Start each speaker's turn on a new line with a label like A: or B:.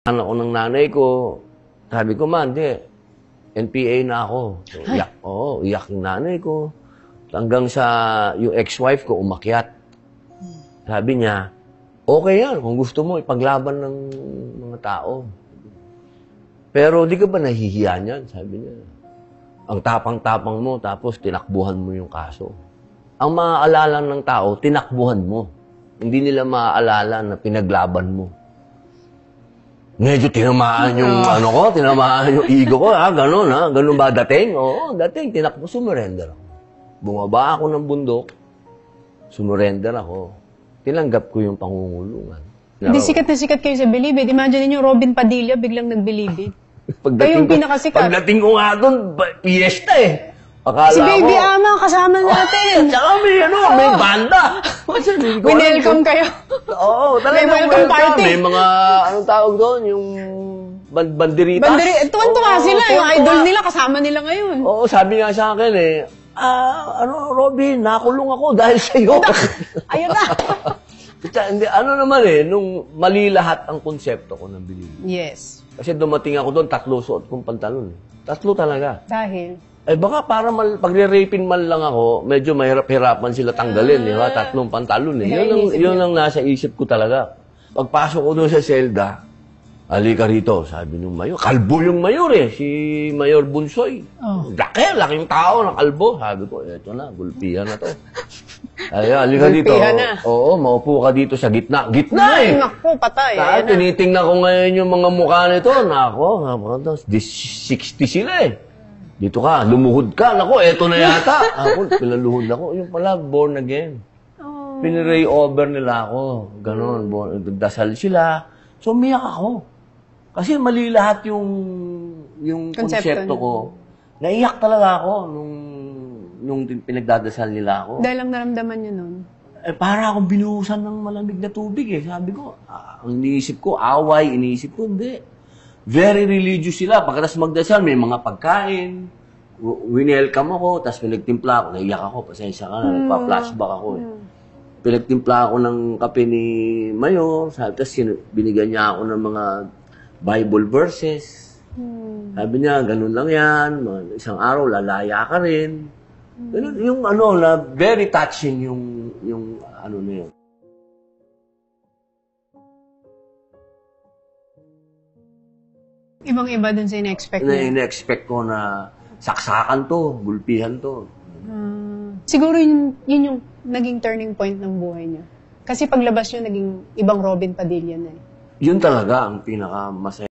A: Anak ko ng nanay ko, sabi ko, "Ma, hindi. NPA na ako." So, iyak yung nanay ko. Hanggang sa yung ex-wife ko umakyat. Sabi niya, "Okay yan, kung gusto mo, ipaglaban ng mga tao. Pero di ka ba nahihiya niyan?" Sabi niya. "Ang tapang-tapang mo, tapos tinakbuhan mo yung kaso." Ang maaalala ng tao, tinakbuhan mo. Hindi nila maaalala na pinaglaban mo. Medyo tinamaan yung tinamaan yung ego ko, gano'n, gano'n ba dating? Oo, dating, sumurrender ako. Bumaba ako ng bundok, sumurrender ako. Tinanggap ko yung pangungulungan.
B: Hindi sikat na sikat kayo sa Bilibid. Imagine niyo Robin Padilla biglang nag-Bilibid. Kayo yung pinakasikat.
A: Pagdating ko nga doon, piyesta eh. Akala
B: si Baby Ama, kasama natin.
A: Tsaka may banda.
B: Winelcome kayo.
A: Oo, talagang
B: may welcome party.
A: May mga, anong tawag doon, yung banderitas.
B: Tuwan-tuwa sila, yung idol nila, kasama nila ngayon.
A: Oo, sabi nga sa akin Robin, nakulong ako dahil sa'yo.
B: Ayun na.
A: Hindi, nung mali lahat ang konsepto ko ng Bilibid.
B: Yes.
A: Kasi dumating ako doon, 3 suot kong pantalon. 3 talaga.
B: Dahil?
A: Baka para pag-rapin man lang ako, medyo mahirap-hirapan sila tanggalin, di ba? 3 pantalon eh. Yun ang nasa isip ko talaga. Pagpasok ko doon sa selda, "Halika rito," sabi nung mayor. Kalbo yung mayor eh, si Mayor Bunsoy. Laking tao ng kalbo. Sabi ko, eto na, gulpihan na to. Halika dito. Oo, maupo ka dito sa gitna. Gitna eh!
B: Naku, patay.
A: Tinitingnan ko ngayon yung mga mukha nito. Nako, 60 sila eh. Dito ka, lumuhod ka. Naku, eto na yata. Ako, pinaluhod ako. Yung pala, born again. Piniray over nila ako. Ganon, dasal sila. So, umiyak ako. Kasi mali lahat yung konsepto ko. Naiyak talaga ako nung pinagdadasal nila ako.
B: Dahil lang naramdaman nyo nun?
A: Para akong binuhusan ng malamig na tubig eh. Sabi ko, ang iniisip ko, away, iniisip ko, hindi. Very religious sila. Pagkatapos magdasal, may mga pagkain. Winelcome ako, tapos pinagtimpla ako. Naiyak ako, pasensya ka na, nagpa-flashback ako eh. Pinagtimpla ako ng kape ni Mayor, tapos binigyan niya ako ng mga Bible verses. Sabi niya, ganun lang yan, isang araw lalaya ka rin. Ganun, yung very touching yung na yun.
B: Ibang-iba dun sa in-expect mo?
A: In-expect ko na saksakan to, gulpihan to.
B: Siguro yun yung naging turning point ng buhay niyo. Kasi paglabas niyo, naging ibang Robin Padilla na eh.
A: Yun talaga ang pinaka-masaya.